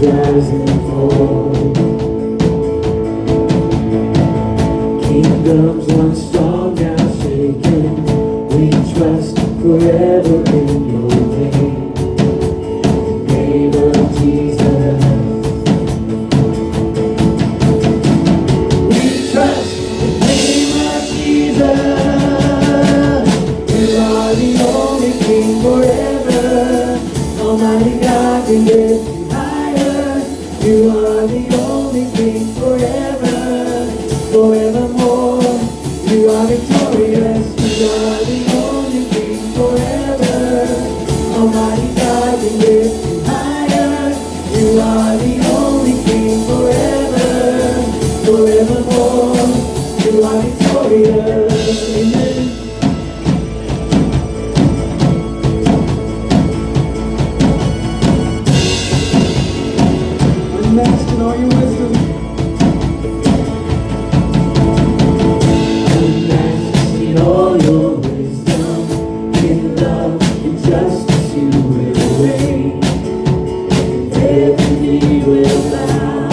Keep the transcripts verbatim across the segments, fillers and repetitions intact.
as unfold. Kingdoms once strong, now shaken. We trust forever in your name. Name of Jesus. We trust the name of Jesus. You are the only King forever. Almighty God, we lift you higher. You are the only King forever, forevermore. You are victorious. You are the only King forever. Almighty God, we lift you higher. You are the only King forever, forevermore. You are victorious. Amen. Unmatched in all your wisdom. Unmatched in all your wisdom. In love and justice you will reign. Every knee will bow.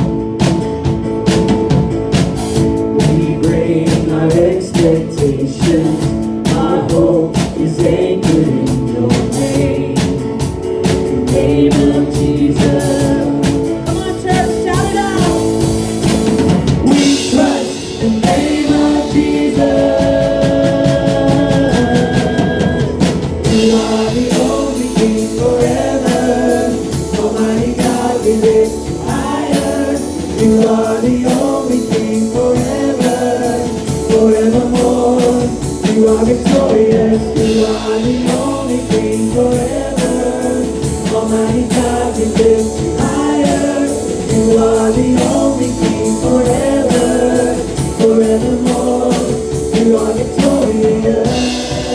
We bring our expectations. Our hope is anchored in your name. The name of Jesus. You are the only King forever, forevermore. You are victorious. You are the only King forever. Almighty God, we lift you higher. You are the only King forever, forevermore. You are victorious.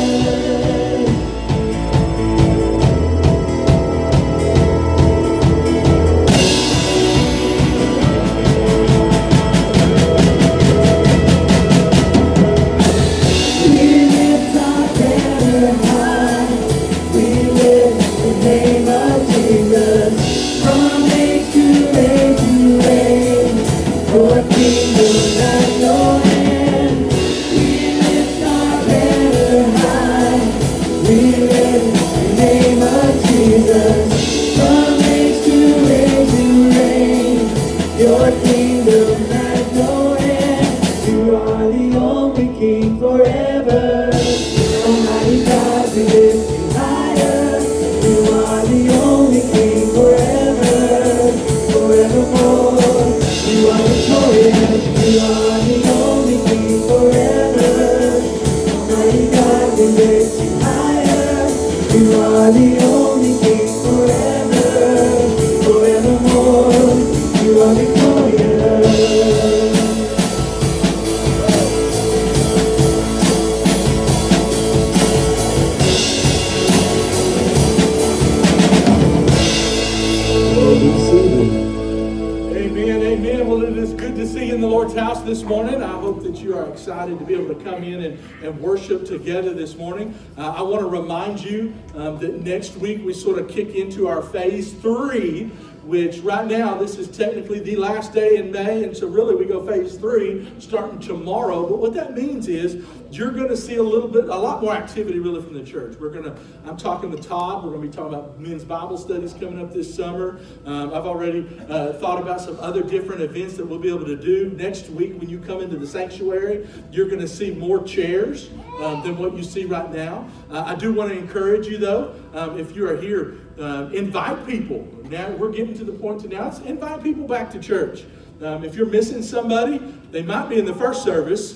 This morning. I hope that you are excited to be able to come in and, and worship together this morning. Uh, I want to remind you um, that next week we sort of kick into our phase three, which right now this is technically the last day in May, and so really we go phase three starting tomorrow. But what that means is you're going to see a little bit, a lot more activity really from the church. We're going to, I'm talking with Todd, we're going to be talking about men's Bible studies coming up this summer. Um, I've already uh, thought about some other different events that we'll be able to do. Next week when you come into the sanctuary, you're going to see more chairs um, than what you see right now. Uh, I do want to encourage you though, um, if you are here, uh, invite people. Now we're getting to the point to now, let's invite people back to church. Um, if you're missing somebody, they might be in the first service,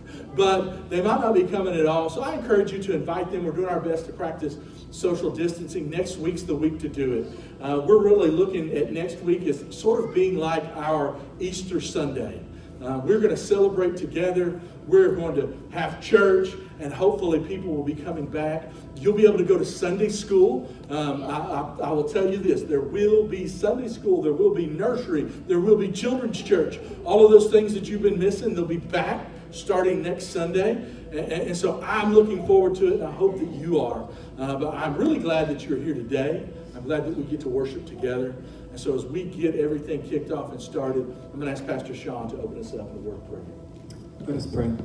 but they might not be coming at all. So I encourage you to invite them. We're doing our best to practice social distancing. Next week's the week to do it. Uh, we're really looking at next week as sort of being like our Easter Sunday. Uh, we're going to celebrate together. We're going to have church, and hopefully people will be coming back. You'll be able to go to Sunday school. Um, I, I, I will tell you this, there will be Sunday school, there will be nursery, there will be children's church. All of those things that you've been missing, they'll be back starting next Sunday. And, and so I'm looking forward to it, and I hope that you are. Uh, but I'm really glad that you're here today. I'm glad that we get to worship together. And so as we get everything kicked off and started, I'm going to ask Pastor Sean to open us up in a word of prayer. Let us pray.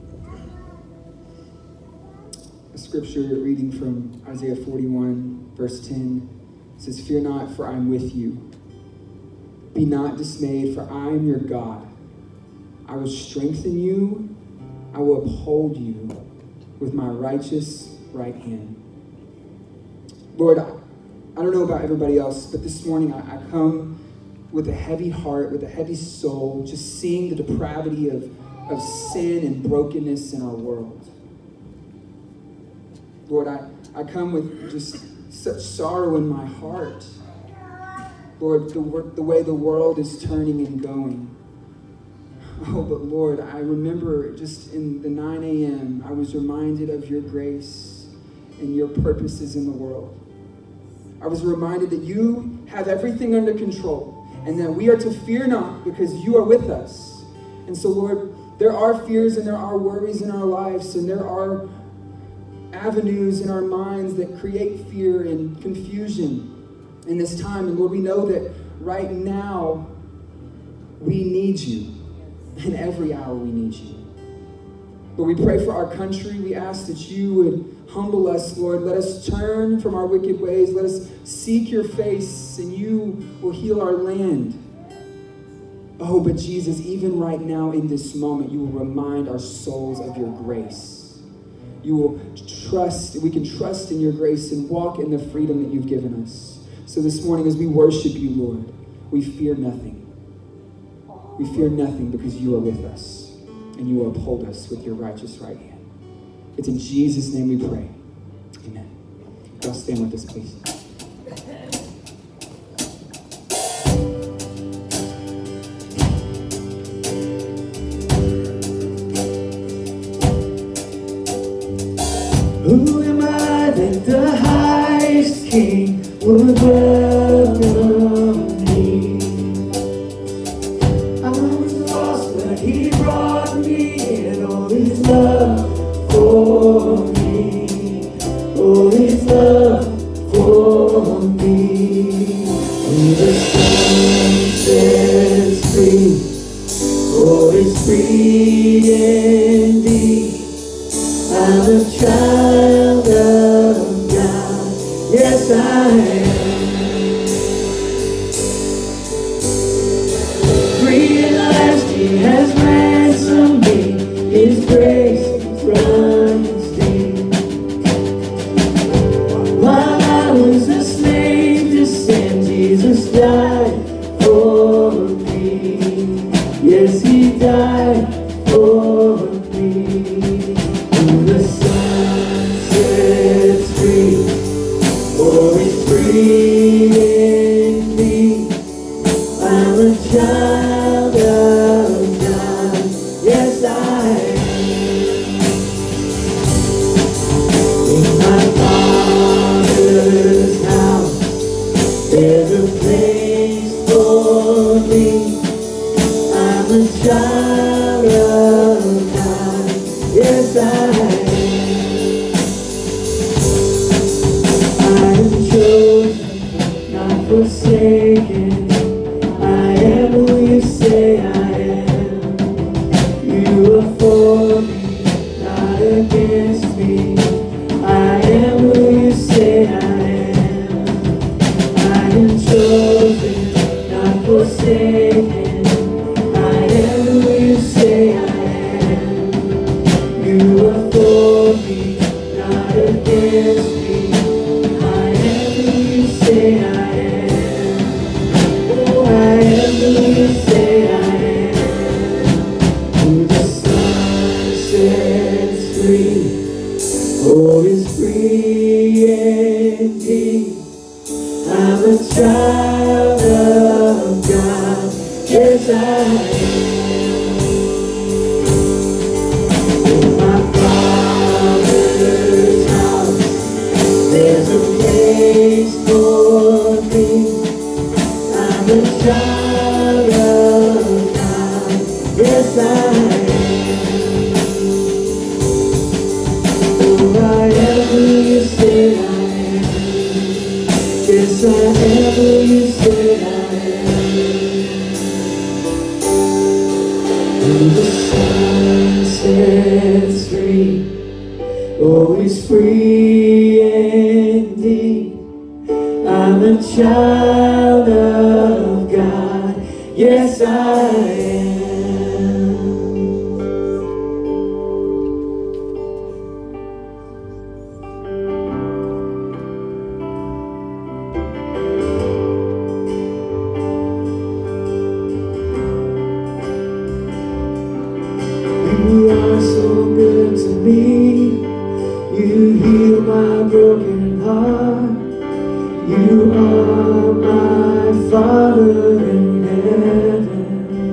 A scripture reading from Isaiah forty-one, verse ten, says, "Fear not, for I am with you. Be not dismayed, for I am your God. I will strengthen you. I will uphold you with my righteous right hand." Lord, I, I don't know about everybody else, but this morning I, I come with a heavy heart, with a heavy soul, just seeing the depravity of, of sin and brokenness in our world. Lord, I, I come with just such sorrow in my heart. Lord, the, the way the world is turning and going. Oh, but Lord, I remember just in the nine a.m., I was reminded of your grace and your purposes in the world. I was reminded that you have everything under control and that we are to fear not because you are with us. And so, Lord, there are fears and there are worries in our lives, and there are avenues in our minds that create fear and confusion in this time. And Lord, we know that right now we need you. In every hour we need you. But we pray for our country. We ask that you would humble us, Lord. Let us turn from our wicked ways. Let us seek your face, and you will heal our land. Oh, but Jesus, even right now in this moment, you will remind our souls of your grace. You will trust, we can trust in your grace and walk in the freedom that you've given us. So this morning as we worship you, Lord, we fear nothing. We fear nothing because you are with us and you will uphold us with your righteous right hand. It's in Jesus' name we pray. Amen. Y'all stand with us, please. Who am I that the highest king would welcome me? I was lost, but he brought me in. All his love for me, all his love for me. Who the sun sets free, oh, it's free indeed. I'm a child of God, yes I am. Free at last he has ransomed me, his grace runs deep. While I was a slave to sin, Jesus died for me. Yes, he died for me. The sun sets free, oh, it's free indeed. I'm a child of God, yes I am. In my Father's house, there's a place for me. I'm a child of God, yes I am. I am chosen, not forsaken. I am who you say I am. You are for me, not against me. I am who you say I am. I am chosen, not forsaken. I am who you say I am. You are for me, not against me. I am who you say I am. Oh, I am who you say I am. Who the sun sets free, oh, is free indeed. I'm a child of God, yes I am. In my Father's house, there's a place for me. I'm a child of God, yes I am. Oh, I am who you say I am. Yes, I am who you say I am. And the Son sets free. Oh, he's free indeed. I'm a child of God. Yes, I am. You are so good to me. You heal my broken heart. You are my Father in heaven.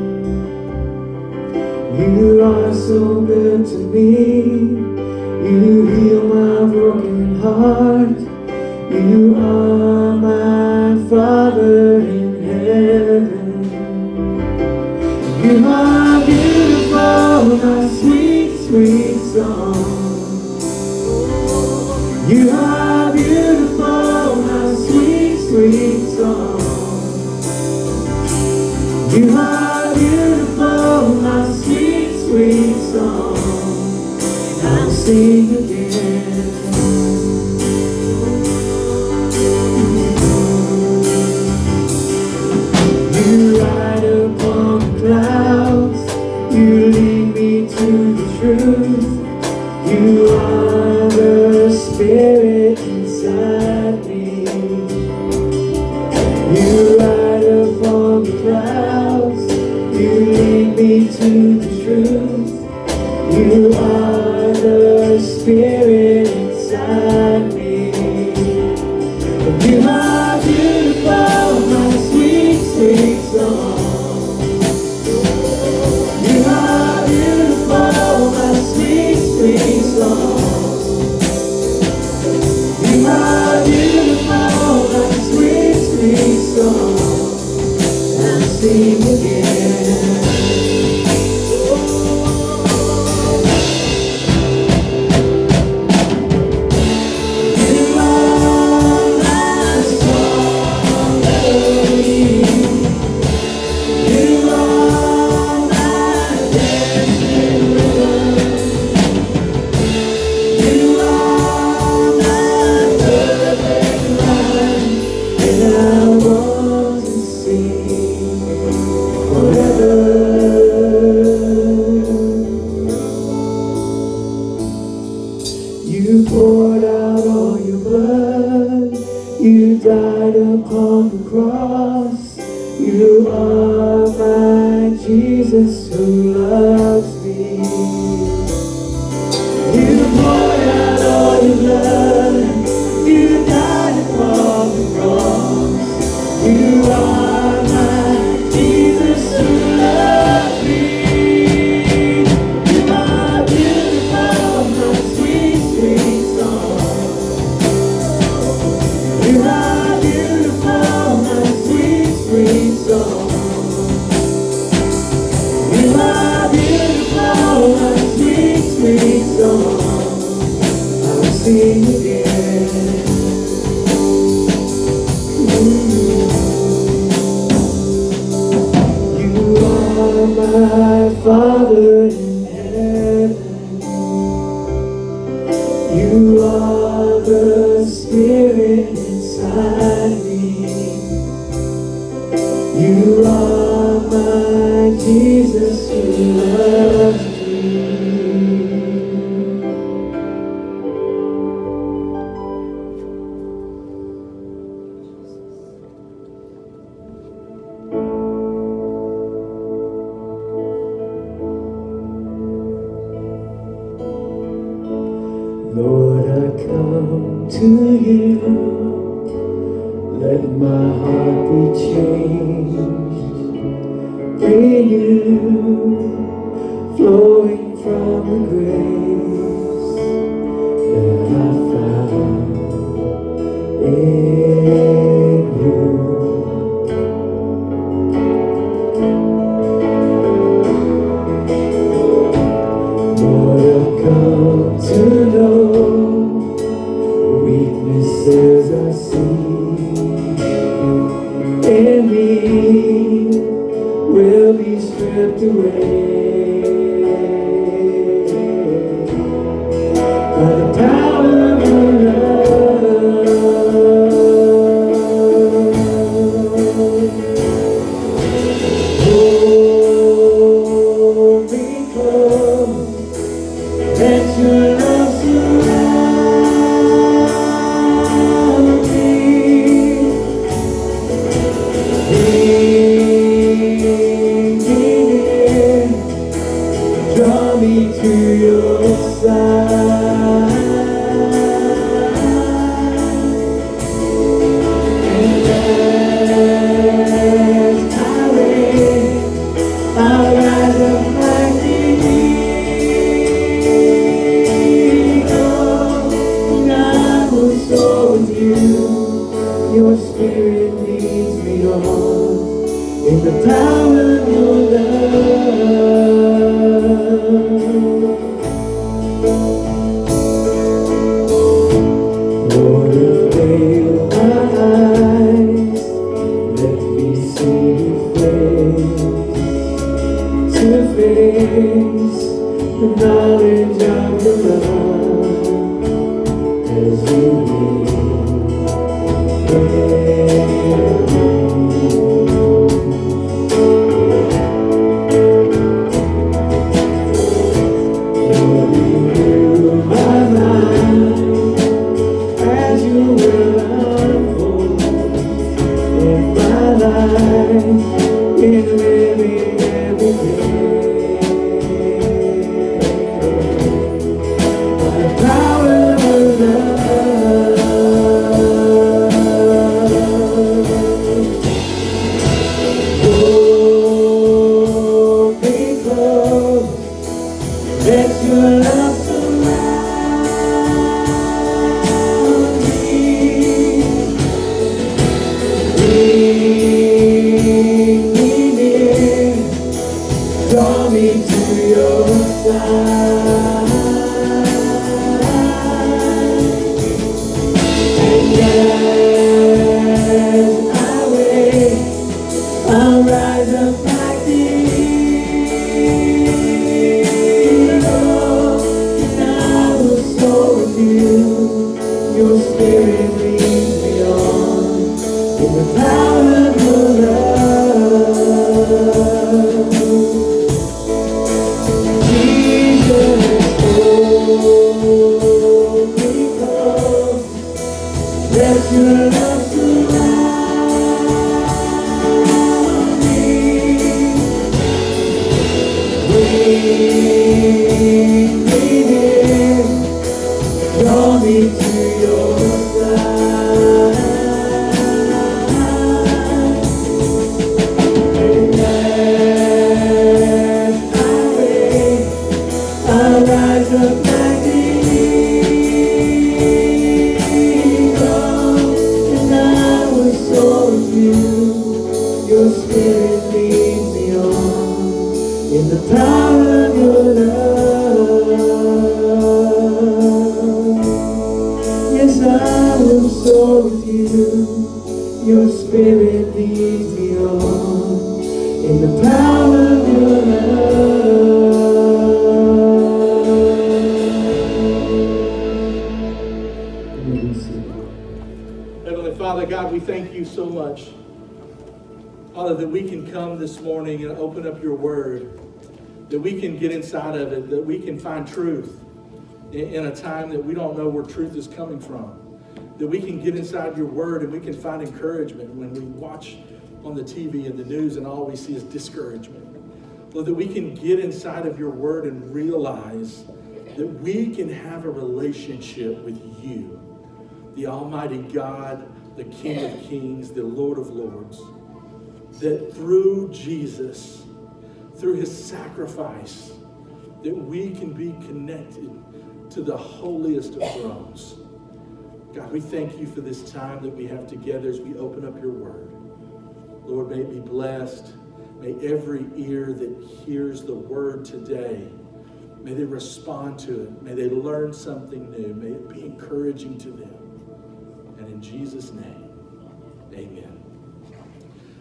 You are so good to me. You heal my broken heart. You are my Father in heaven. You are beautiful, my sweet, sweet song. You are beautiful, my sweet, sweet song. You are beautiful, my sweet, sweet song. I'll sing again. You ride upon the clouds. You lead me to the truth. You are the Spirit inside me. You ride upon the clouds. You lead me to the truth. You are the Spirit inside me. You are beautiful, my sweet, sweet song. You are beautiful, my sweet, sweet song. You are beautiful, my sweet, sweet song. I'll sing again. You are my song melody. You are my dancing rhythm. You are my perfect life, and I want to sing forever. You poured out all your blood. You died upon the cross. You are my Jesus who loves me. You poured out all your blood. You died upon the cross. You are my Jesus who loves me. You are beautiful, my sweet, sweet song. You are beautiful, my sweet, sweet song. You are beautiful, my sweet, sweet song. I'll sing again. You are my Father in heaven. You are the Spirit inside me. You are my Jesus who loves me. Lord, I come to you. Let my heart be changed, renewed, flowing from the grace that I found in you. Lord, I've come to know weaknesses I see in me. swept away by the power of your love. Hold me close, let your love surround me. Bring me near, draw me to your side. And as I wait, I'll rise up like the eagle, and I will soar with you. Your spirit leads me on in the power of your love. Lord, unveil my eyes, let me see you face to face, the knowledge of your love as you lead. Let your love surround me. Bring me near, draw me to your side. And as I wait, I'll rise up like the your spirit leads me on in the power of your love. Jesus, hold me close, let your love surround me. Bring me near, draw me to your side. And as I wait, I'll rise up like the eagle, and I will soar with you. Your spirit leads me on in the power of your love. Yes, I will soar with you. Your spirit leads me on in the power of your love. Heavenly Father, God, we thank you so much, Father, that we can come this morning and open up your word, that we can get inside of it, that we can find truth in a time that we don't know where truth is coming from, that we can get inside your word and we can find encouragement when we watch on the T V and the news and all we see is discouragement. Lord, that we can get inside of your word and realize that we can have a relationship with you, the Almighty God, the King of Kings, the Lord of Lords, that through Jesus, through his sacrifice, that we can be connected to the holiest of thrones. God, we thank you for this time that we have together as we open up your word. Lord, may it be blessed. May every ear that hears the word today, may they respond to it. May they learn something new. May it be encouraging to them. And in Jesus' name, amen.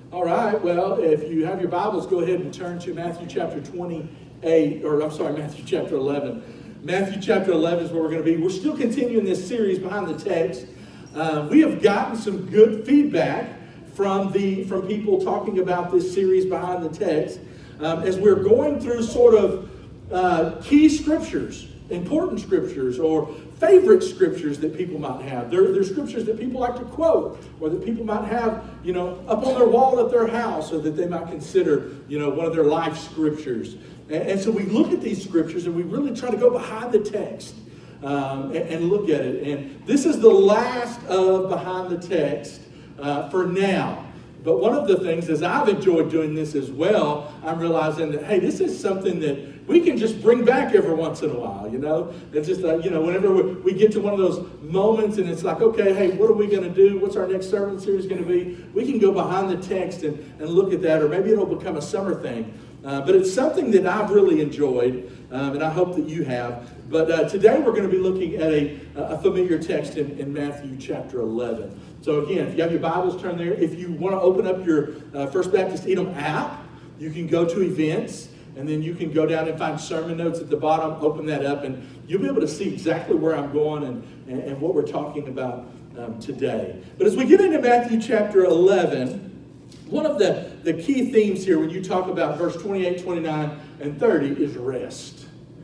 All right, well, if you have your Bibles, go ahead and turn to Matthew chapter twenty-eight, or I'm sorry, Matthew chapter eleven. Matthew chapter eleven is where we're going to be. We're still continuing this series behind the text. Uh, we have gotten some good feedback from the from people talking about this series behind the text um, as we're going through sort of uh, key scriptures, important scriptures, or favorite scriptures that people might have. They're, they're scriptures that people like to quote, or that people might have, you know, up on their wall at their house, or that they might consider, you know, one of their life scriptures. And, and so we look at these scriptures and we really try to go behind the text um, and, and look at it. And this is the last of behind the text uh, for now. But one of the things, as I've enjoyed doing this as well, I'm realizing that, hey, this is something that we can just bring back every once in a while, you know? It's just, uh, you know, whenever we, we get to one of those moments and it's like, okay, hey, what are we going to do? What's our next sermon series going to be? We can go behind the text and, and look at that, or maybe it'll become a summer thing. Uh, but it's something that I've really enjoyed, um, and I hope that you have. But uh, today we're going to be looking at a, a familiar text in, in Matthew chapter eleven. So again, if you have your Bibles, turn there. If you want to open up your uh, First Baptist Edom app, you can go to events, and then you can go down and find sermon notes at the bottom, open that up, and you'll be able to see exactly where I'm going and, and, and what we're talking about um, today. But as we get into Matthew chapter eleven, one of the, the key themes here when you talk about verse twenty-eight, twenty-nine, and thirty is rest.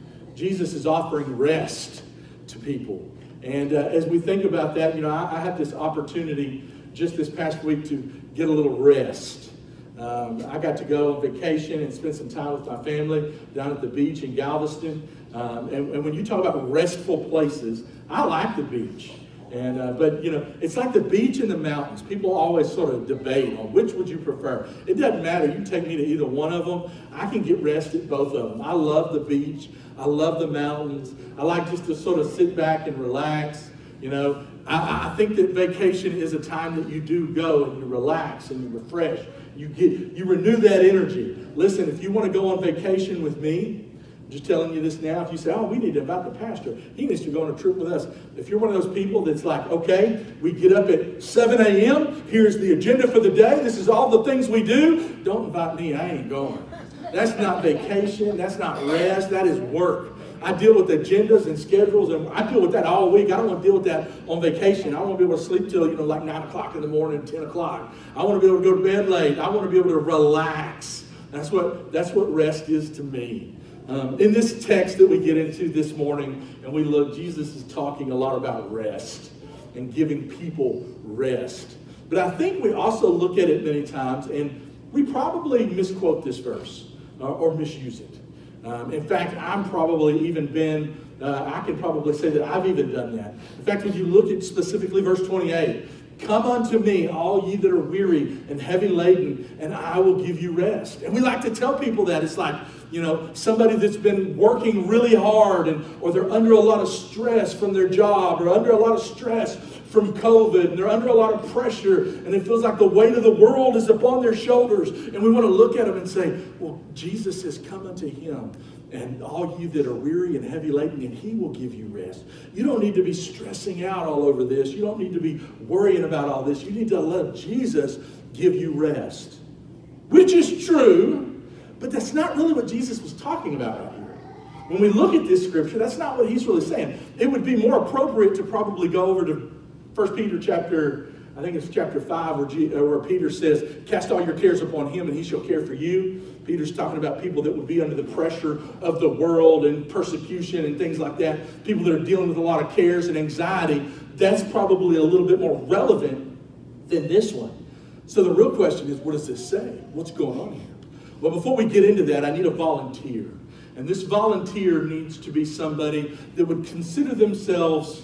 Jesus is offering rest to people. And uh, as we think about that, you know, I, I had this opportunity just this past week to get a little rest. Um, I got to go on vacation and spend some time with my family down at the beach in Galveston. Um, and, and when you talk about restful places, I like the beach. And uh, but, you know, it's like the beach and the mountains. People always sort of debate on which would you prefer. It doesn't matter. You take me to either one of them. I can get rest at both of them. I love the beach. I love the mountains. I like just to sort of sit back and relax. You know, I, I think that vacation is a time that you do go and you relax and you refresh. You get, you renew that energy. Listen, if you want to go on vacation with me, I'm just telling you this now, if you say, oh, we need to invite the pastor, he needs to go on a trip with us. If you're one of those people that's like, okay, we get up at seven a m, here's the agenda for the day, this is all the things we do, don't invite me, I ain't going. That's not vacation, that's not rest, that is work. I deal with agendas and schedules, and I deal with that all week. I don't want to deal with that on vacation. I want to be able to sleep till, you know, like nine o'clock in the morning, ten o'clock. I want to be able to go to bed late. I want to be able to relax. That's what, that's what rest is to me. Um, in this text that we get into this morning, and we look, Jesus is talking a lot about rest and giving people rest. But I think we also look at it many times, and we probably misquote this verse uh, or misuse it. Um, in fact, I'm probably even been, uh, I can probably say that I've even done that. In fact, when you look at specifically verse twenty-eight, come unto me, all ye that are weary and heavy laden, and I will give you rest. And we like to tell people that. It's like, you know, somebody that's been working really hard, and or they're under a lot of stress from their job, or under a lot of stress from COVID, and they're under a lot of pressure, and it feels like the weight of the world is upon their shoulders. And we want to look at them and say, well, Jesus says, come unto him, and all you that are weary and heavy laden, and he will give you rest. You don't need to be stressing out all over this. You don't need to be worrying about all this. You need to let Jesus give you rest. Which is true, but that's not really what Jesus was talking about right here. When we look at this scripture, that's not what he's really saying. It would be more appropriate to probably go over to First Peter chapter, I think it's chapter five, where, G, where Peter says, cast all your cares upon him and he shall care for you. Peter's talking about people that would be under the pressure of the world and persecution and things like that. People that are dealing with a lot of cares and anxiety. That's probably a little bit more relevant than this one. So the real question is, what does this say? What's going on here? Well, before we get into that, I need a volunteer. And this volunteer needs to be somebody that would consider themselves,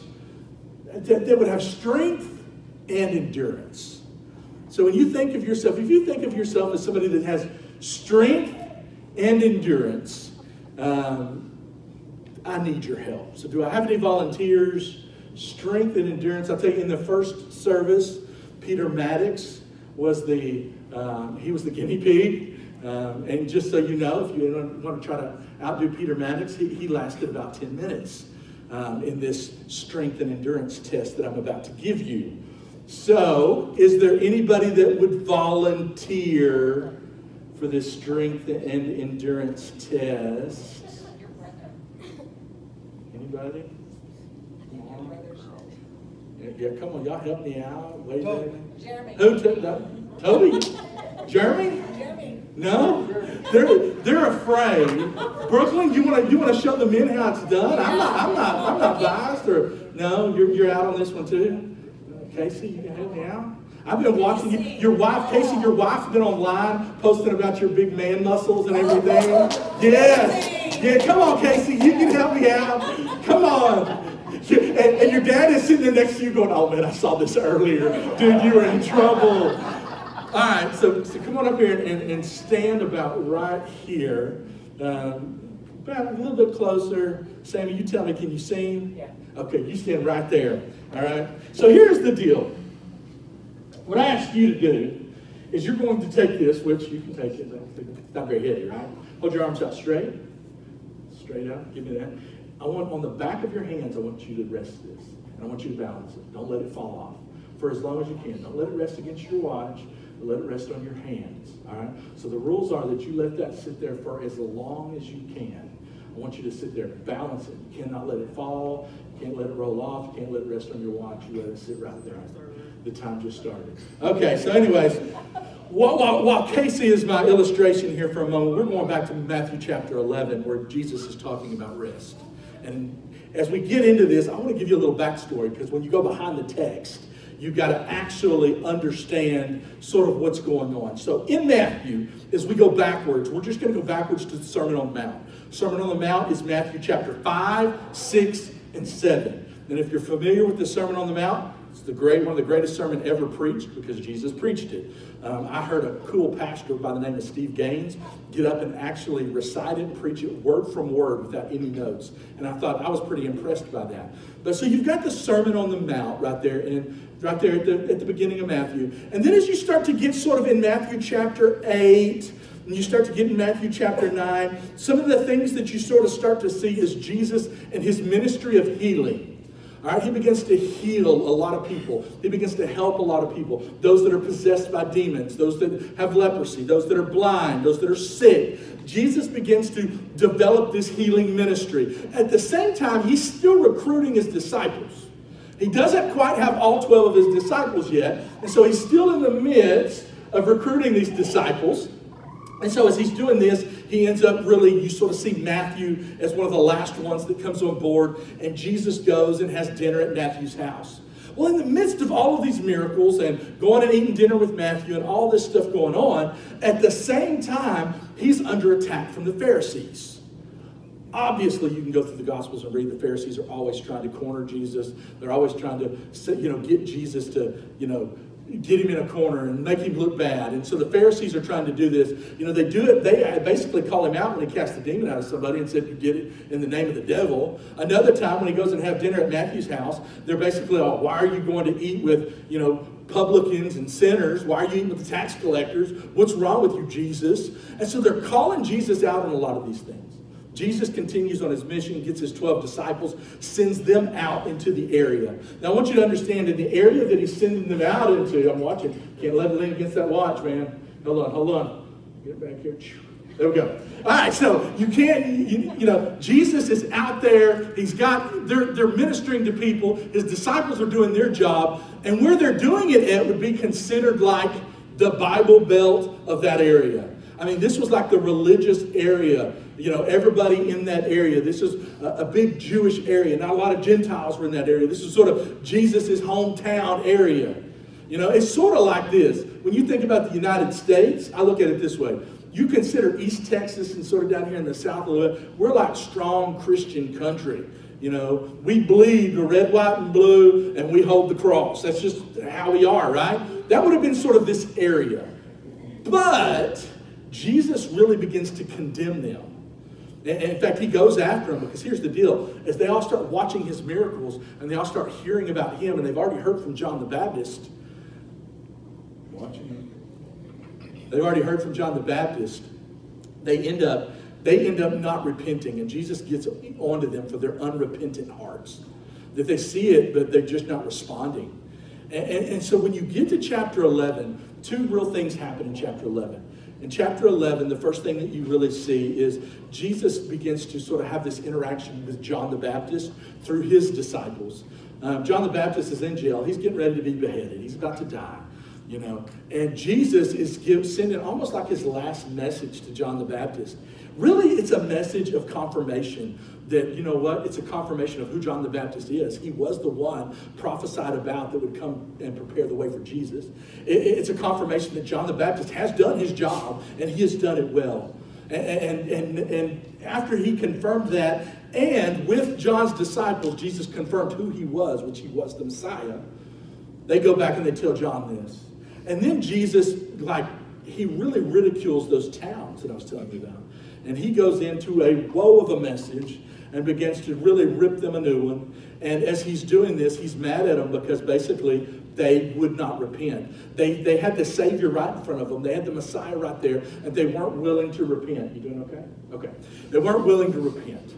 that, that would have strength and endurance. So when you think of yourself, if you think of yourself as somebody that has strength and endurance, um, I need your help. So do I have any volunteers? Strength and endurance. I'll tell you, in the first service, Peter Maddox was the, um, he was the guinea pig. Um, and just so you know, if you want to try to outdo Peter Maddox, he, he lasted about ten minutes um, in this strength and endurance test that I'm about to give you. So, is there anybody that would volunteer for this strength and endurance test? Anybody? Yeah, come on, y'all help me out. Wait a minute. Jeremy. Who took that? Toby? Jeremy? Jeremy. No? They're they're afraid. Brooklyn, you want to you want to show the men how it's done? I'm not I'm not I'm not biased or no. You're you're out on this one too. Casey, you can help me out. I've been watching you. Your wife, Casey, your wife's been online posting about your big man muscles and everything. Yes. Yeah, come on, Casey. You can help me out. Come on. And, and your dad is sitting there next to you going, oh man, I saw this earlier. Dude, you were in trouble. All right, so, so come on up here and, and stand about right here. Um, about a little bit closer. Sammy, you tell me, can you see? Yeah. Okay, you stand right there. All right. So here's the deal. What I ask you to do is you're going to take this, which you can take it. It's not very heavy, right? Hold your arms out straight. Straight out. Give me that. I want on the back of your hands, I want you to rest this. And I want you to balance it. Don't let it fall off for as long as you can. Don't let it rest against your watch. But let it rest on your hands. All right? So the rules are that you let that sit there for as long as you can. I want you to sit there and balance it. You cannot let it fall. You can't let it roll off. You can't let it rest on your watch. You let it sit right there. The time just started. Okay, so anyways, while, while, while Casey is my illustration here for a moment, we're going back to Matthew chapter eleven where Jesus is talking about rest. And as we get into this, I want to give you a little backstory because when you go behind the text, you've got to actually understand sort of what's going on. So in Matthew, as we go backwards, we're just going to go backwards to the Sermon on the Mount. Sermon on the Mount is Matthew chapter five, six, and seven. And if you're familiar with the Sermon on the Mount, it's the great, one of the greatest sermons ever preached because Jesus preached it. Um, I heard a cool pastor by the name of Steve Gaines get up and actually recite it and preach it word from word without any notes. And I thought I was pretty impressed by that. But so you've got the Sermon on the Mount right there in right there at the, at the beginning of Matthew. And then as you start to get sort of in Matthew chapter eight, and you start to get in Matthew chapter nine, some of the things that you sort of start to see is Jesus and his ministry of healing. All right, he begins to heal a lot of people. He begins to help a lot of people. Those that are possessed by demons, those that have leprosy, those that are blind, those that are sick. Jesus begins to develop this healing ministry. At the same time, he's still recruiting his disciples. He doesn't quite have all twelve of his disciples yet. And so he's still in the midst of recruiting these disciples. And so as he's doing this, he ends up really, you sort of see Matthew as one of the last ones that comes on board. And Jesus goes and has dinner at Matthew's house. Well, in the midst of all of these miracles and going and eating dinner with Matthew and all this stuff going on, at the same time, he's under attack from the Pharisees. Obviously, you can go through the Gospels and read the Pharisees are always trying to corner Jesus. They're always trying to, you know, get Jesus to, you know, get him in a corner and make him look bad. And so the Pharisees are trying to do this. You know, they do it. They basically call him out when he casts the demon out of somebody and said, you did it in the name of the devil. Another time when he goes and have dinner at Matthew's house, they're basically, oh, why are you going to eat with, you know, publicans and sinners? Why are you eating with the tax collectors? What's wrong with you, Jesus? And so they're calling Jesus out on a lot of these things. Jesus continues on his mission, gets his twelve disciples, sends them out into the area. Now, I want you to understand in the area that he's sending them out into, I'm watching, can't let it lean against that watch, man. Hold on, hold on. Get it back here. There we go. All right, so you can't, you, you know, Jesus is out there. He's got, they're, they're ministering to people. His disciples are doing their job. And where they're doing it at would be considered like the Bible Belt of that area. I mean, this was like the religious area. You know, everybody in that area. This is a, a big Jewish area. Not a lot of Gentiles were in that area. This is sort of Jesus' hometown area. You know, it's sort of like this. When you think about the United States, I look at it this way. You consider East Texas and sort of down here in the south a little bit, we're like strong Christian country. You know, we bleed the red, white, and blue, and we hold the cross. That's just how we are, right? That would have been sort of this area. But Jesus really begins to condemn them. And in fact, he goes after them because here's the deal. As they all start watching his miracles and they all start hearing about him, and they've already heard from John the Baptist. Watching him. They've already heard from John the Baptist. They end up, they end up not repenting, and Jesus gets onto them for their unrepentant hearts. That they see it, but they're just not responding. And, and, and so when you get to chapter eleven, two real things happen in chapter eleven. In chapter eleven, the first thing that you really see is Jesus begins to sort of have this interaction with John the Baptist through his disciples. Um, John the Baptist is in jail. He's getting ready to be beheaded. He's about to die, you know. And Jesus is give, sending almost like his last message to John the Baptist. Really, it's a message of confirmation that, you know what, it's a confirmation of who John the Baptist is. He was the one prophesied about that would come and prepare the way for Jesus. It, it's a confirmation that John the Baptist has done his job, and he has done it well. And, and, and, and after he confirmed that, and with John's disciples, Jesus confirmed who he was, which he was the Messiah. They go back and they tell John this. And then Jesus, like, he really ridicules those towns that I was telling you about. And he goes into a woe of a message and begins to really rip them a new one. And as he's doing this, he's mad at them because basically they would not repent. They, they had the Savior right in front of them. They had the Messiah right there, and they weren't willing to repent. You doing okay? Okay. They weren't willing to repent.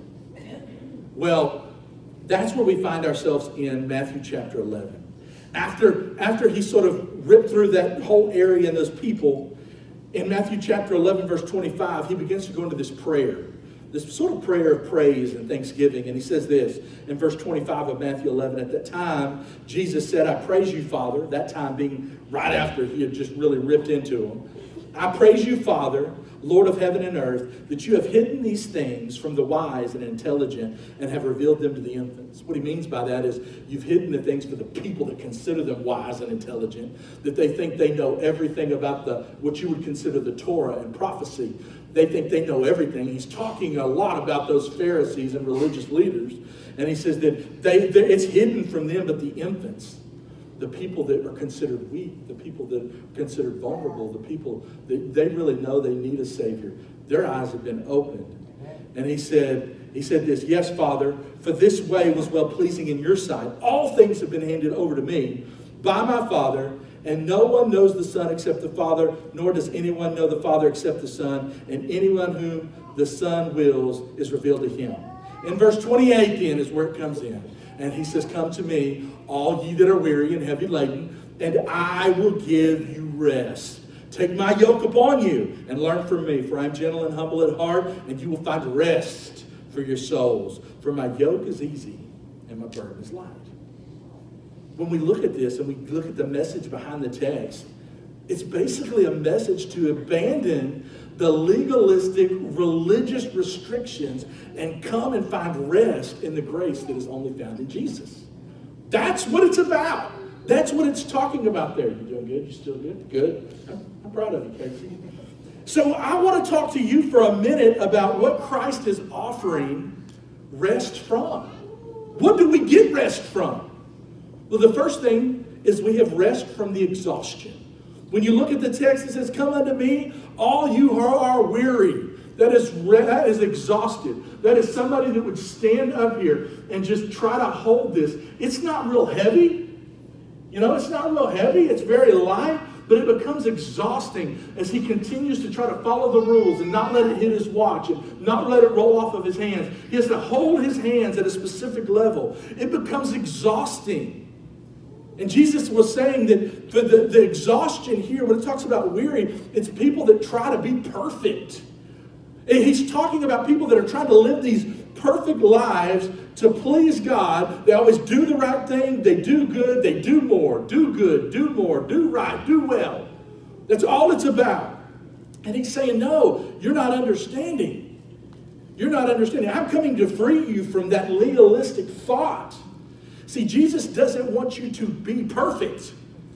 Well, that's where we find ourselves in Matthew chapter eleven. After, after he sort of ripped through that whole area and those people, in Matthew chapter eleven, verse twenty-five, he begins to go into this prayer, this sort of prayer of praise and thanksgiving. And he says this in verse twenty-five of Matthew eleven, at that time, Jesus said, I praise you, Father, that time being right after he had just really ripped into him. I praise you, Father, Lord of heaven and earth, that you have hidden these things from the wise and intelligent and have revealed them to the infants. What he means by that is you've hidden the things for the people that consider them wise and intelligent, that they think they know everything about the what you would consider the Torah and prophecy. They think they know everything. He's talking a lot about those Pharisees and religious leaders. And he says that they, it's hidden from them, but the infants, the people that are considered weak, the people that are considered vulnerable, the people that they really know they need a Savior, their eyes have been opened. And he said, he said this, yes, Father, for this way was well-pleasing in your sight. All things have been handed over to me by my Father, and no one knows the Son except the Father, nor does anyone know the Father except the Son, and anyone whom the Son wills is revealed to him. In verse twenty-eight then is where it comes in. And he says, come to me, all ye that are weary and heavy laden, and I will give you rest. Take my yoke upon you and learn from me, for I am gentle and humble at heart, and you will find rest for your souls. For my yoke is easy and my burden is light. When we look at this and we look at the message behind the text, it's basically a message to abandon the legalistic religious restrictions and come and find rest in the grace that is only found in Jesus. That's what it's about. That's what it's talking about there. You doing good? You still good? Good. I'm, I'm proud of you, Casey. So I want to talk to you for a minute about what Christ is offering rest from. What do we get rest from? Well, the first thing is we have rest from the exhaustion. When you look at the text, it says, come unto me, all you who are weary. That is, that is exhausted. That is somebody that would stand up here and just try to hold this. It's not real heavy. You know, it's not real heavy. It's very light, but it becomes exhausting as he continues to try to follow the rules and not let it hit his watch and not let it roll off of his hands. He has to hold his hands at a specific level. It becomes exhausting. And Jesus was saying that for the, the exhaustion here, when it talks about weary, it's people that try to be perfect. And he's talking about people that are trying to live these perfect lives to please God. They always do the right thing. They do good. They do more. Do good. Do more. Do right. Do well. That's all it's about. And he's saying, no, you're not understanding. You're not understanding. I'm coming to free you from that legalistic thought. See, Jesus doesn't want you to be perfect.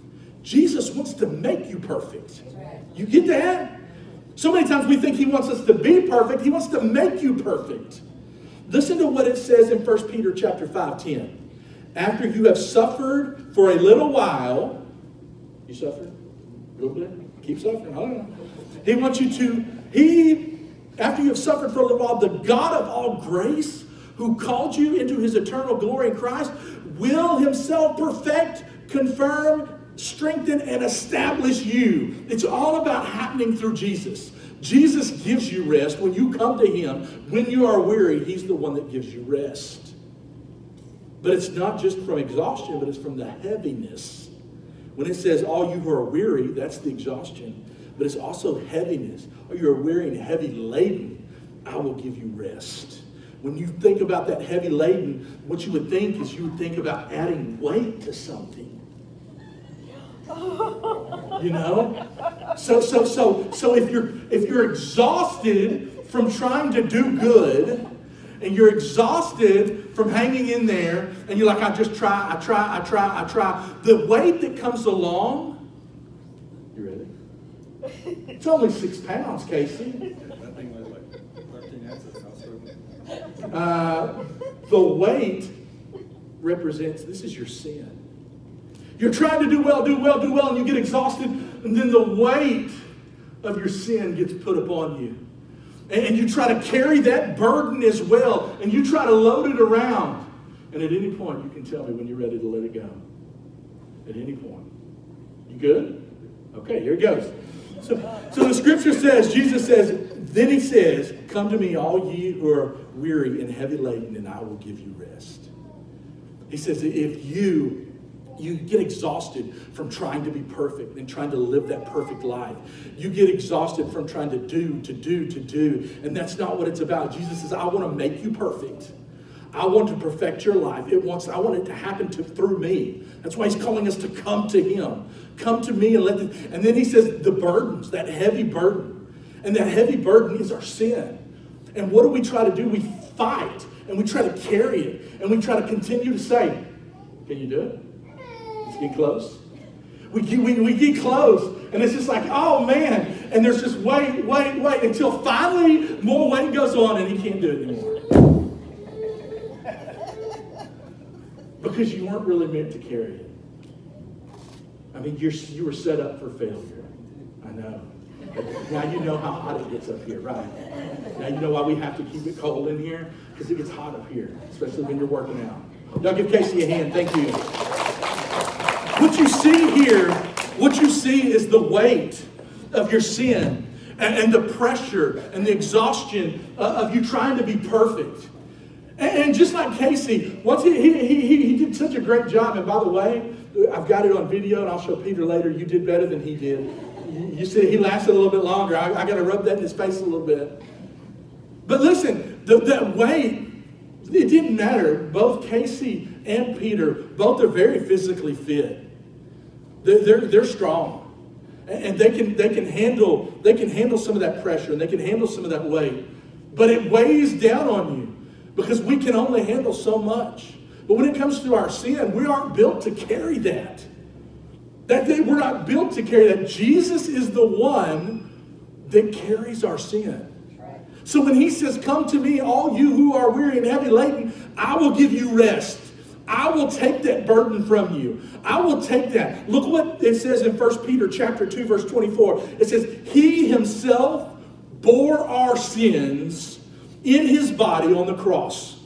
Jesus wants to make you perfect. You get that? So many times we think he wants us to be perfect. He wants to make you perfect. Listen to what it says in First Peter chapter five, ten. After you have suffered for a little while, you suffered? A little bit? Keep suffering? I don't know. He wants you to, he, after you have suffered for a little while, the God of all grace, who called you into his eternal glory in Christ, will himself perfect, confirm, strengthen, and establish you. It's all about happening through Jesus. Jesus gives you rest. When you come to him, when you are weary, he's the one that gives you rest. But it's not just from exhaustion, but it's from the heaviness When it says all you who are weary, that's the exhaustion. But it's also heaviness. Or you're weary and heavy laden, I will give you rest. When you think about that heavy laden, what you would think is you would think about adding weight to something. You know? So so so so if you're if you're exhausted from trying to do good, and you're exhausted from hanging in there, and you're like, I just try, I try, I try, I try. The weight that comes along, you ready? It's only six pounds, Casey. That thing weighs like thirteen ounces. Uh, the weight represents, this is your sin. You're trying to do well, do well, do well, and you get exhausted, and then the weight of your sin gets put upon you. And, and you try to carry that burden as well, and you try to load it around. And at any point, you can tell me when you're ready to let it go. At any point. You good? Okay, here it goes. So, so the scripture says, Jesus says, then he says, come to me, all ye who are weary and heavy laden, and I will give you rest. He says, if you You get exhausted from trying to be perfect and trying to live that perfect life. You get exhausted from trying to do, to do, to do. And that's not what it's about. Jesus says, I want to make you perfect. I want to perfect your life. It wants, I want it to happen to, through me. That's why he's calling us to come to him. Come to me and let the, and then he says the burdens, that heavy burden. And that heavy burden is our sin. And what do we try to do? We fight and we try to carry it. And we try to continue to say, can you do it? Let's get close. We get, we, we get close. And it's just like, oh man. And there's just wait, wait, wait. Until finally more weight goes on and he can't do it anymore. Because you weren't really meant to carry it. I mean, you're, you were set up for failure. I know. But now you know how hot it gets up here, right? Now you know why we have to keep it cold in here? Because it gets hot up here, especially when you're working out. Y'all give Casey a hand. Thank you. What you see here, what you see is the weight of your sin and, and the pressure and the exhaustion uh, of you trying to be perfect. And, and just like Casey, once he, he, he, he did such a great job. And by the way, I've got it on video and I'll show Peter later. You did better than he did. You, you see, he lasted a little bit longer. I, I got to rub that in his face a little bit. But listen, the, that weight, it didn't matter. Both Casey and Peter, both are very physically fit. They're, they're, they're strong. And they can, they can handle, they can handle some of that pressure and they can handle some of that weight. But it weighs down on you because we can only handle so much. But when it comes to our sin, we aren't built to carry that. That they, we're not built to carry that. Jesus is the one that carries our sin. So when he says, come to me, all you who are weary and heavy laden, I will give you rest. I will take that burden from you. I will take that. Look what it says in First Peter chapter two, verse twenty-four. It says, he himself bore our sins in his body on the cross.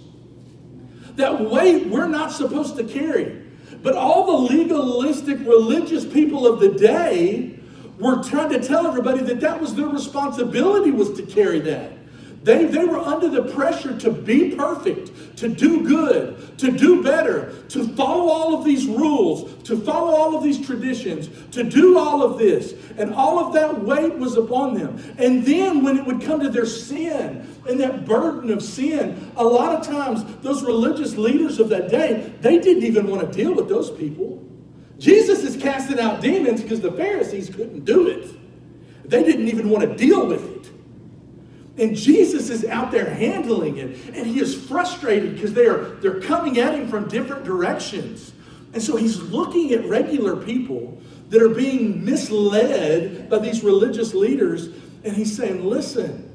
That weight we're not supposed to carry. But all the legalistic religious people of the day were trying to tell everybody that that was their responsibility, was to carry that. They, they were under the pressure to be perfect, to do good, to do better, to follow all of these rules, to follow all of these traditions, to do all of this. And all of that weight was upon them. And then when it would come to their sin and that burden of sin, a lot of times those religious leaders of that day, they didn't even want to deal with those people. Jesus is casting out demons because the Pharisees couldn't do it. They didn't even want to deal with it. And Jesus is out there handling it. And he is frustrated because they are, they're coming at him from different directions. And so he's looking at regular people that are being misled by these religious leaders. And he's saying, listen,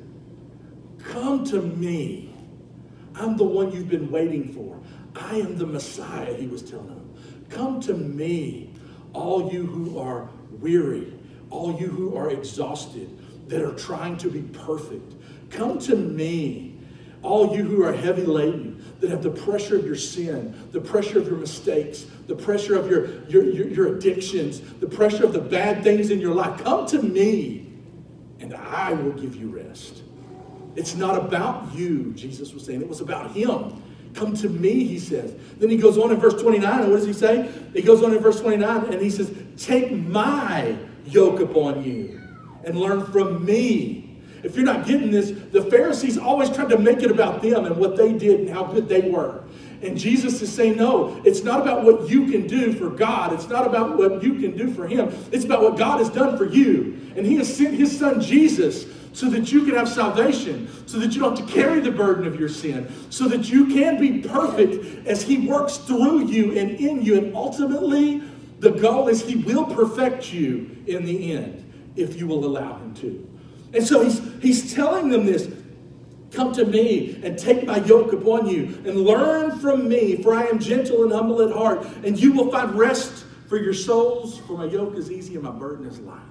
come to me. I'm the one you've been waiting for. I am the Messiah, he was telling them. Come to me, all you who are weary, all you who are exhausted, that are trying to be perfect. Come to me, all you who are heavy laden, that have the pressure of your sin, the pressure of your mistakes, the pressure of your, your, your, your addictions, the pressure of the bad things in your life. Come to me, and I will give you rest. It's not about you, Jesus was saying. It was about him. Come to me, he says. Then he goes on in verse twenty-nine, and what does he say? He goes on in verse twenty-nine, and he says, take my yoke upon you and learn from me. If you're not getting this, the Pharisees always tried to make it about them and what they did and how good they were. And Jesus is saying, no, it's not about what you can do for God. It's not about what you can do for him. It's about what God has done for you. And he has sent his son Jesus so that you can have salvation, so that you don't have to carry the burden of your sin, so that you can be perfect as he works through you and in you. And ultimately, the goal is he will perfect you in the end if you will allow him to. And so he's, he's telling them this. Come to me and take my yoke upon you and learn from me, for I am gentle and humble at heart, and you will find rest for your souls, for my yoke is easy and my burden is light.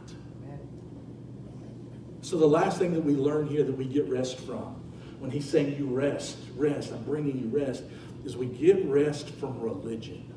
So the last thing that we learn here that we get rest from, when he's saying you rest, rest, I'm bringing you rest, is we get rest from religion.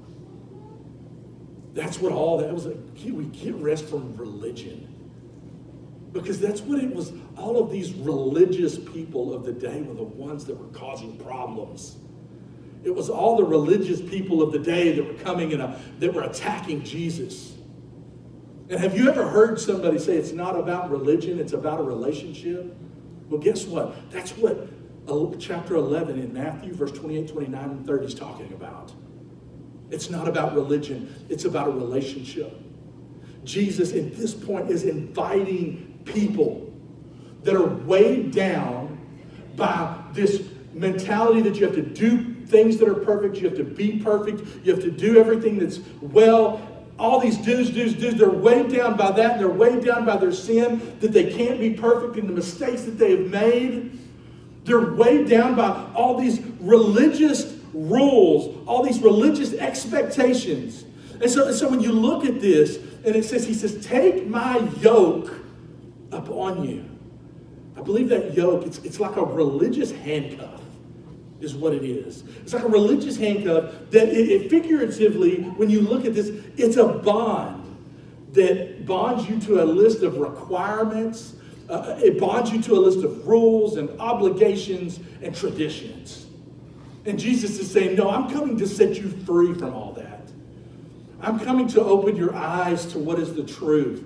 That's what all that was. We get rest from religion. Because that's what it was. All of these religious people of the day were the ones that were causing problems. It was all the religious people of the day that were coming and uh, that were attacking Jesus. And have you ever heard somebody say it's not about religion, it's about a relationship? Well, guess what? That's what chapter eleven in Matthew, verse twenty-eight, twenty-nine, and thirty is talking about. It's not about religion, it's about a relationship. Jesus, at this point, is inviting people that are weighed down by this mentality that you have to do things that are perfect, you have to be perfect, you have to do everything that's well. All these do's, do's, do's, they're weighed down by that, and they're weighed down by their sin, that they can't be perfect in the mistakes that they have made. They're weighed down by all these religious rules, all these religious expectations. And so, and so when you look at this, and it says, he says, take my yoke upon you. I believe that yoke, it's, it's like a religious handcuff, is what it is. It's like a religious handcuff that it, it figuratively, when you look at this, it's a bond that bonds you to a list of requirements. Uh, it bonds you to a list of rules and obligations and traditions. And Jesus is saying, no, I'm coming to set you free from all that. I'm coming to open your eyes to what is the truth.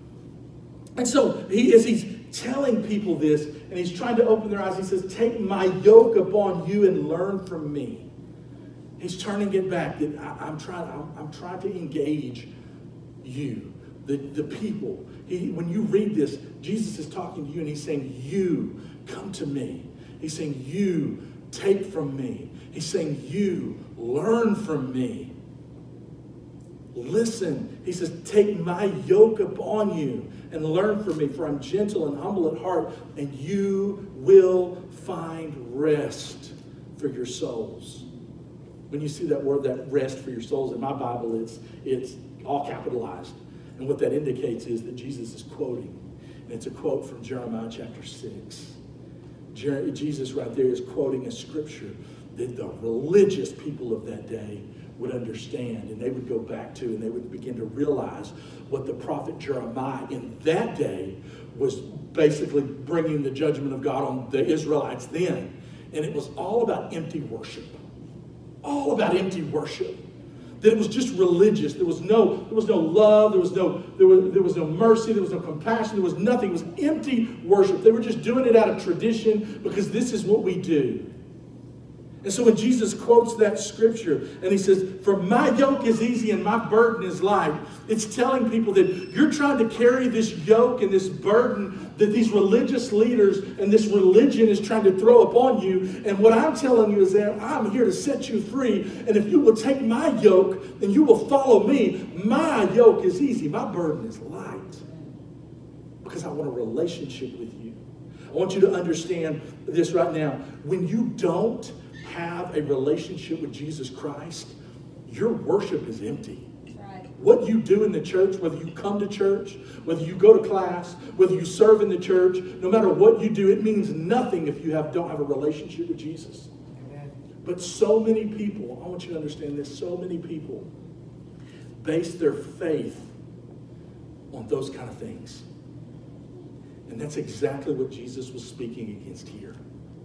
And so he, as he's telling people this, and he's trying to open their eyes, he says, take my yoke upon you and learn from me. He's turning it back. That I, I'm trying, I'm, I'm trying to engage you, the, the people. He, when you read this, Jesus is talking to you, and he's saying, you, come to me. He's saying, you, take from me. He's saying, you, learn from me. Listen, he says, take my yoke upon you and learn from me, for I'm gentle and humble at heart, and you will find rest for your souls. When you see that word, that rest for your souls, in my Bible, it's, it's all capitalized. And what that indicates is that Jesus is quoting. And it's a quote from Jeremiah chapter six. Jer- Jesus right there is quoting a scripture that the religious people of that day would understand, and they would go back to, and they would begin to realize what the prophet Jeremiah in that day was basically bringing the judgment of God on the Israelites then. And it was all about empty worship. All about empty worship. That it was just religious. There was no, there was no love, there was no, there was, there was no mercy, there was no compassion, there was nothing. It was empty worship. They were just doing it out of tradition because this is what we do. And so when Jesus quotes that scripture and he says, for my yoke is easy and my burden is light, it's telling people that you're trying to carry this yoke and this burden that these religious leaders and this religion is trying to throw upon you. And what I'm telling you is that I'm here to set you free. And if you will take my yoke and you will follow me, my yoke is easy, my burden is light. Because I want a relationship with you. I want you to understand this right now. When you don't have a relationship with Jesus Christ, your worship is empty. Right. What you do in the church, whether you come to church, whether you go to class, whether you serve in the church, no matter what you do, it means nothing if you have, don't have a relationship with Jesus. Amen. But so many people, I want you to understand this, so many people base their faith on those kind of things. And that's exactly what Jesus was speaking against here.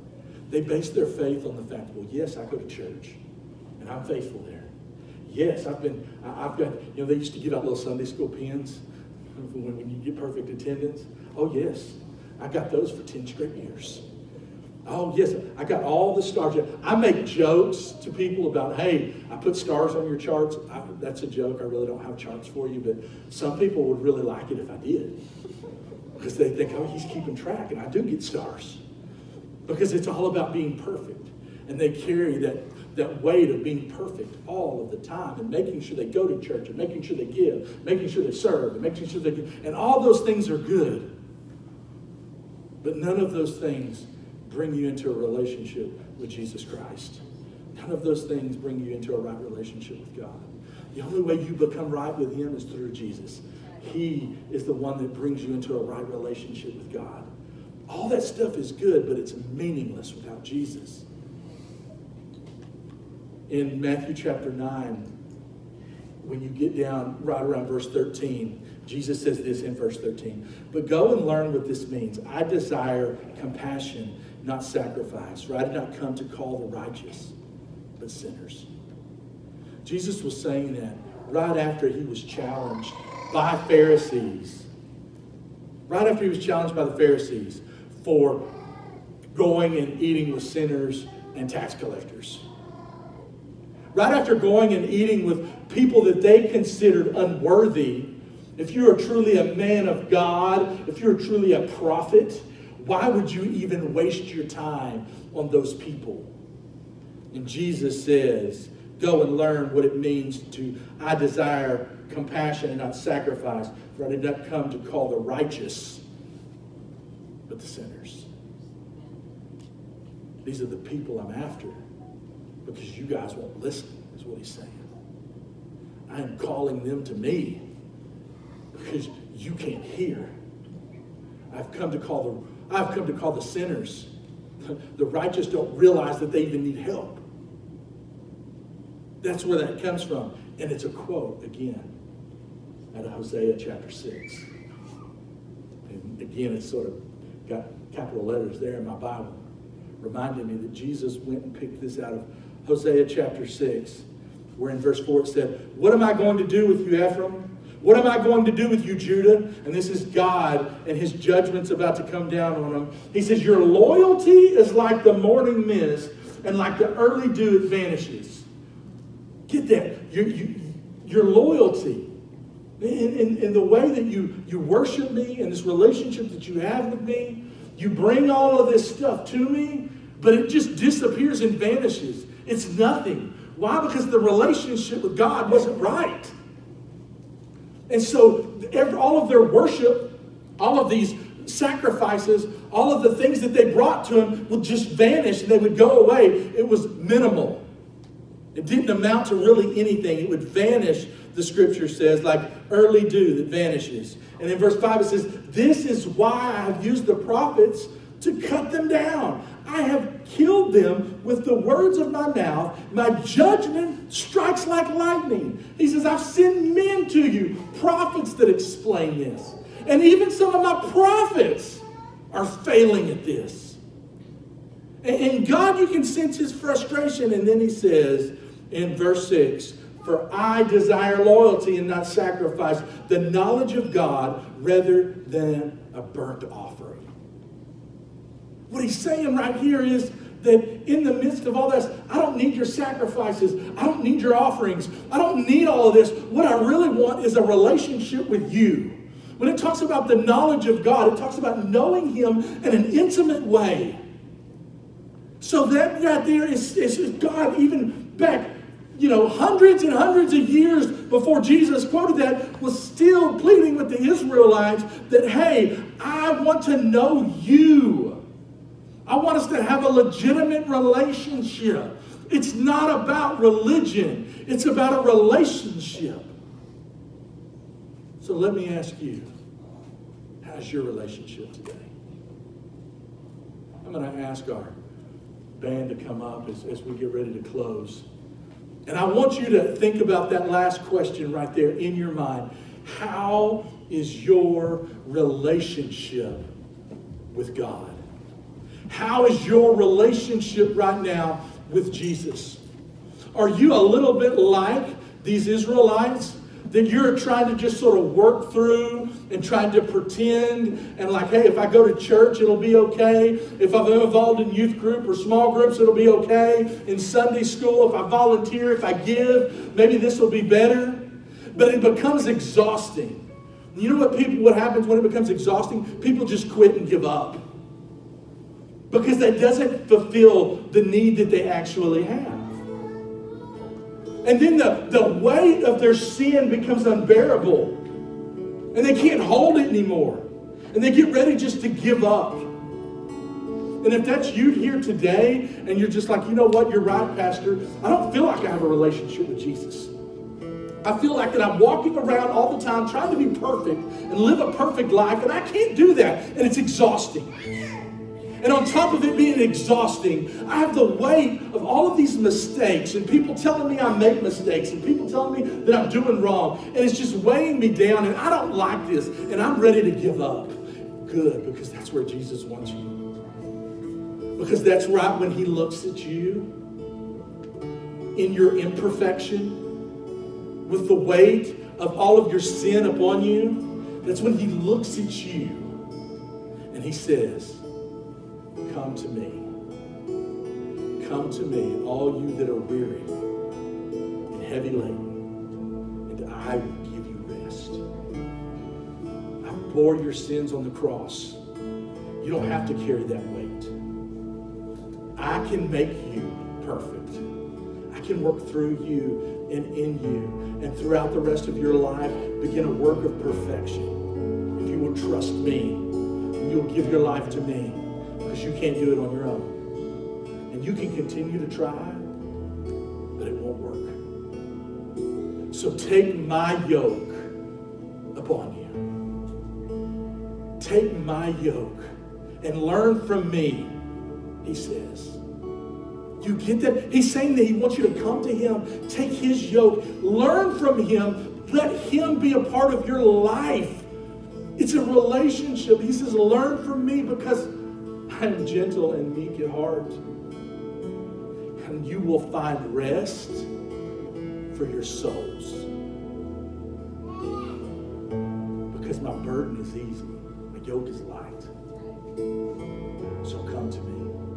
They base their faith on the fact, well, yes, I go to church, and I'm faithful there. Yes, I've been, I've got, you know, they used to give out little Sunday school pens when, when you get perfect attendance. Oh, yes, I got those for ten straight years. Oh, yes, I got all the stars. I make jokes to people about, hey, I put stars on your charts. I, that's a joke. I really don't have charts for you, but some people would really like it if I did. Because they think, oh, he's keeping track, and I do get stars. Because it's all about being perfect. And they carry that, that weight of being perfect all of the time, and making sure they go to church, and making sure they give, making sure they serve, and making sure they give. And all those things are good. But none of those things bring you into a relationship with Jesus Christ. None of those things bring you into a right relationship with God. The only way you become right with him is through Jesus. He is the one that brings you into a right relationship with God. All that stuff is good, but it's meaningless without Jesus. In Matthew chapter nine, when you get down right around verse thirteen, Jesus says this in verse thirteen, but go and learn what this means. I desire compassion, not sacrifice. For I did not come to call the righteous, but sinners. Jesus was saying that right after he was challenged by Pharisees. Right after he was challenged by the Pharisees for going and eating with sinners and tax collectors. Right after going and eating with people that they considered unworthy. If you are truly a man of God, if you're truly a prophet, why would you even waste your time on those people? And Jesus says, go and learn what it means to, I desire compassion and not sacrifice, for I did not come to call the righteous, but the sinners. These are the people I'm after, because you guys won't listen, is what he's saying. I am calling them to me, because you can't hear. I've come to call the I've come to call the sinners. The righteous don't realize that they even need help. That's where that comes from. And it's a quote, again, out of Hosea chapter six. And again, it's sort of got capital letters there in my Bible, reminding me that Jesus went and picked this out of Hosea chapter six, where in verse four it said, what am I going to do with you, Ephraim? What am I going to do with you, Judah? And this is God and his judgment's about to come down on him. He says, your loyalty is like the morning mist, and like the early dew it vanishes. Get that. Your, you, your loyalty in, in, in the way that you, you worship me and this relationship that you have with me, you bring all of this stuff to me, but it just disappears and vanishes. It's nothing. Why? Because the relationship with God wasn't right. And so every, all of their worship, all of these sacrifices, all of the things that they brought to him would just vanish and they would go away. It was minimal. It didn't amount to really anything. It would vanish, the scripture says, like early dew that vanishes. And in verse five it says, this is why I have used the prophets to cut them down. I have killed them with the words of my mouth. My judgment strikes like lightning. He says, I've sent men to you, prophets that explain this. And even some of my prophets are failing at this. And, and God, you can sense his frustration. And then he says in verse six, for I desire loyalty and not sacrifice, the knowledge of God rather than a burnt offering. What he's saying right here is that in the midst of all this, I don't need your sacrifices. I don't need your offerings. I don't need all of this. What I really want is a relationship with you. When it talks about the knowledge of God, it talks about knowing him in an intimate way. So that right there is, is God even back, you know, hundreds and hundreds of years before Jesus quoted that, was still pleading with the Israelites that, hey, I want to know you. I want us to have a legitimate relationship. It's not about religion. It's about a relationship. So let me ask you, how's your relationship today? I'm going to ask our band to come up as, as we get ready to close. And I want you to think about that last question right there in your mind. How is your relationship with God? How is your relationship right now with Jesus? Are you a little bit like these Israelites? That you're trying to just sort of work through and trying to pretend and like, hey, if I go to church, it'll be okay. If I'm involved in youth group or small groups, it'll be okay. In Sunday school, if I volunteer, if I give, maybe this will be better. But it becomes exhausting. You know what people, what happens when it becomes exhausting? People just quit and give up. Because that doesn't fulfill the need that they actually have. And then the, the weight of their sin becomes unbearable. And they can't hold it anymore. And they get ready just to give up. And if that's you here today, and you're just like, you know what, you're right, Pastor. I don't feel like I have a relationship with Jesus. I feel like that I'm walking around all the time trying to be perfect and live a perfect life. And I can't do that. And it's exhausting. And on top of it being exhausting, I have the weight of all of these mistakes and people telling me I make mistakes and people telling me that I'm doing wrong. And it's just weighing me down and I don't like this and I'm ready to give up. Good, because that's where Jesus wants you. Because that's right when he looks at you in your imperfection, with the weight of all of your sin upon you. That's when he looks at you and he says, come to me. Come to me, all you that are weary and heavy laden, and I will give you rest. I bore your sins on the cross. You don't have to carry that weight. I can make you perfect. I can work through you and in you, and throughout the rest of your life, begin a work of perfection. If you will trust me, and you'll give your life to me, because you can't do it on your own. And you can continue to try, but it won't work. So take my yoke upon you. Take my yoke and learn from me, he says. You get that? He's saying that he wants you to come to him, take his yoke, learn from him, let him be a part of your life. It's a relationship. He says, learn from me because I am gentle and meek at heart. And you will find rest for your souls. Because my burden is easy. My yoke is light. So come to me.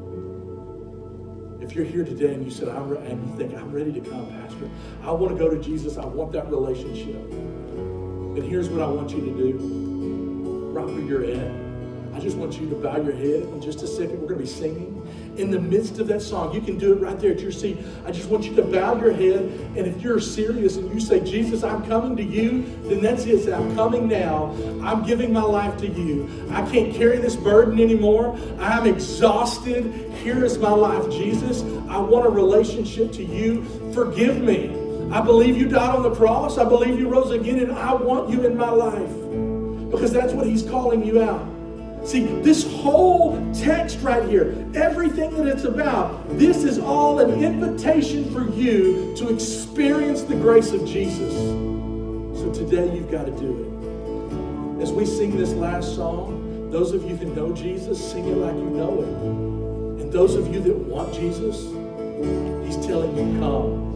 If you're here today and you said, I'm re- and you think, I'm ready to come, Pastor. I want to go to Jesus. I want that relationship. And here's what I want you to do. Right where you're at. I just want you to bow your head in just a second. We're going to be singing. In the midst of that song, you can do it right there at your seat. I just want you to bow your head. And if you're serious and you say, Jesus, I'm coming to you, then that's it. Say, I'm coming now. I'm giving my life to you. I can't carry this burden anymore. I'm exhausted. Here is my life, Jesus. I want a relationship to you. Forgive me. I believe you died on the cross. I believe you rose again, and I want you in my life. Because that's what he's calling you out. See, this whole text right here, everything that it's about, this is all an invitation for you to experience the grace of Jesus. So today you've got to do it. As we sing this last song, those of you that know Jesus, sing it like you know him. And those of you that want Jesus, he's telling you, come.